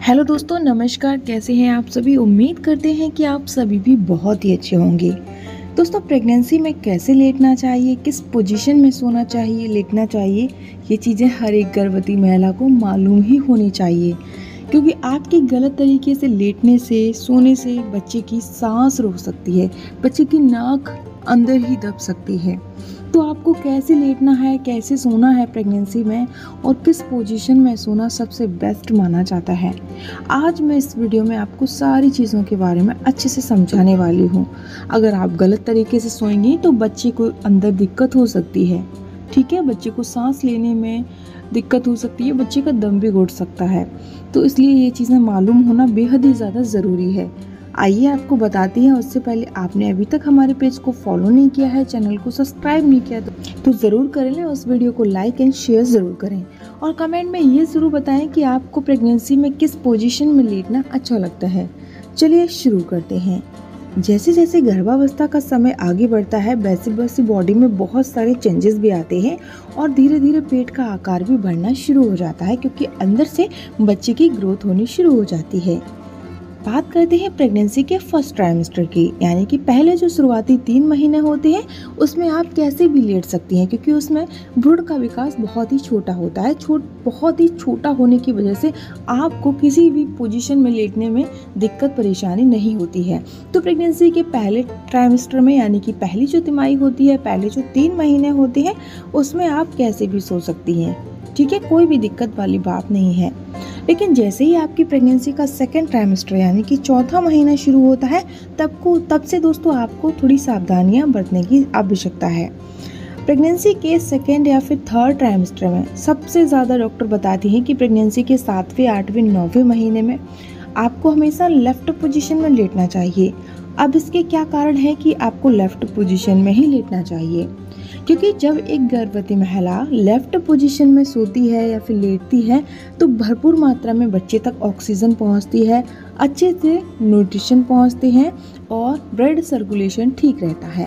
Hello दोस्तों, नमस्कार। कैसे हैं आप सभी? उम्मीद करते हैं कि आप सभी भी बहुत ही अच्छे होंगे। दोस्तों, प्रेगनेंसी में कैसे लेटना चाहिए, किस पोजीशन में सोना चाहिए, लेटना चाहिए, ये चीज़ें हर एक गर्भवती महिला को मालूम ही होनी चाहिए। क्योंकि आपकी गलत तरीके से लेटने से, सोने से बच्चे की सांस रुक सकती है, बच्चे की नाक अंदर ही दब सकती है। तो आपको कैसे लेटना है, कैसे सोना है प्रेगनेंसी में और किस पोजीशन में सोना सबसे बेस्ट माना जाता है, आज मैं इस वीडियो में आपको सारी चीज़ों के बारे में अच्छे से समझाने वाली हूँ। अगर आप गलत तरीके से सोएंगी तो बच्चे को अंदर दिक्कत हो सकती है। ठीक है, बच्चे को सांस लेने में दिक्कत हो सकती है, बच्चे का दम भी घुट सकता है। तो इसलिए ये चीज़ें मालूम होना बेहद ही ज़्यादा ज़रूरी है। आइए आपको बताती हैं। उससे पहले आपने अभी तक हमारे पेज को फॉलो नहीं किया है, चैनल को सब्सक्राइब नहीं किया तो ज़रूर कर लें। उस वीडियो को लाइक एंड शेयर ज़रूर करें और कमेंट में ये ज़रूर बताएं कि आपको प्रेगनेंसी में किस पोजीशन में लेटना अच्छा लगता है। चलिए शुरू करते हैं। जैसे जैसे गर्भावस्था का समय आगे बढ़ता है वैसे वैसे बॉडी में बहुत सारे चेंजेस भी आते हैं और धीरे धीरे पेट का आकार भी बढ़ना शुरू हो जाता है, क्योंकि अंदर से बच्चे की ग्रोथ होनी शुरू हो जाती है। बात करते हैं प्रेगनेंसी के फर्स्ट ट्राइमेस्टर की, यानी कि पहले जो शुरुआती 3 महीने होते हैं उसमें आप कैसे भी लेट सकती हैं, क्योंकि उसमें भ्रूण का विकास बहुत ही छोटा होता है। बहुत ही छोटा होने की वजह से आपको किसी भी पोजीशन में लेटने में दिक्कत परेशानी नहीं होती है। तो प्रेगनेंसी के पहले ट्राइमेस्टर में, यानी कि पहली जो तिमाही होती है, पहले जो 3 महीने होते हैं, उसमें आप कैसे भी सो सकती हैं। ठीक है, कोई भी दिक्कत वाली बात नहीं है। लेकिन जैसे ही आपकी प्रेगनेंसी का सेकेंड ट्राइमेस्टर यानी कि चौथा महीना शुरू होता है तब से दोस्तों आपको थोड़ी सावधानियां बरतने की आवश्यकता है। प्रेगनेंसी के सेकेंड या फिर थर्ड ट्राइमेस्टर में सबसे ज़्यादा डॉक्टर बताती हैं कि प्रेगनेंसी के 7वें, 8वें, 9वें महीने में आपको हमेशा लेफ्ट पोजीशन में लेटना चाहिए। अब इसके क्या कारण है कि आपको लेफ्ट पोजीशन में ही लेटना चाहिए? क्योंकि जब एक गर्भवती महिला लेफ्ट पोजीशन में सोती है या फिर लेटती है तो भरपूर मात्रा में बच्चे तक ऑक्सीजन पहुंचती है, अच्छे से न्यूट्रिशन पहुंचते हैं और ब्लड सर्कुलेशन ठीक रहता है।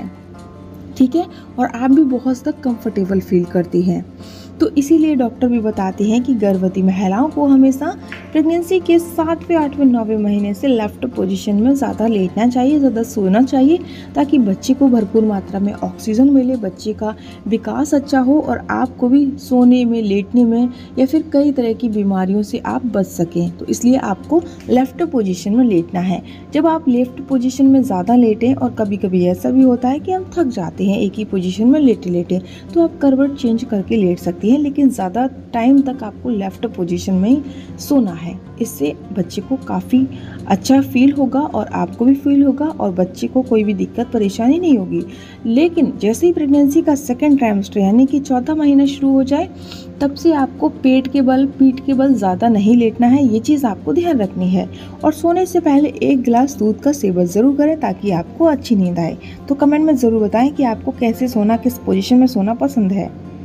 ठीक है, और आप भी बहुत तक कंफर्टेबल फील करती हैं। तो इसीलिए डॉक्टर भी बताते हैं कि गर्भवती महिलाओं को हमेशा प्रेगनेंसी के 7वें, 8वें, 9वें महीने से लेफ्ट पोजीशन में ज़्यादा लेटना चाहिए, ज़्यादा सोना चाहिए, ताकि बच्चे को भरपूर मात्रा में ऑक्सीजन मिले, बच्चे का विकास अच्छा हो और आपको भी सोने में, लेटने में या फिर कई तरह की बीमारियों से आप बच सकें। तो इसलिए आपको लेफ्ट पोजीशन में लेटना है। जब आप लेफ्ट पोजीशन में ज़्यादा लेटें, और कभी कभी ऐसा भी होता है कि हम थक जाते हैं एक ही पोजीशन में लेटे लेटे, तो आप करवट चेंज करके लेट सकती हैं, लेकिन ज़्यादा टाइम तक आपको लेफ्ट पोजीशन में ही सोना है। इससे बच्चे को काफ़ी अच्छा फील होगा और आपको भी फील होगा और बच्चे को कोई भी दिक्कत परेशानी नहीं होगी। लेकिन जैसे ही प्रेगनेंसी का सेकेंड ट्राइमेस्टर यानी कि चौथा महीना शुरू हो जाए तब से आपको पेट के बल, पीठ के बल ज़्यादा नहीं लेटना है, ये चीज़ आपको ध्यान रखनी है। और सोने से पहले 1 गिलास दूध का सेवन ज़रूर करें ताकि आपको अच्छी नींद आए। तो कमेंट में ज़रूर बताएं कि आपको कैसे सोना, किस पोजीशन में सोना पसंद है।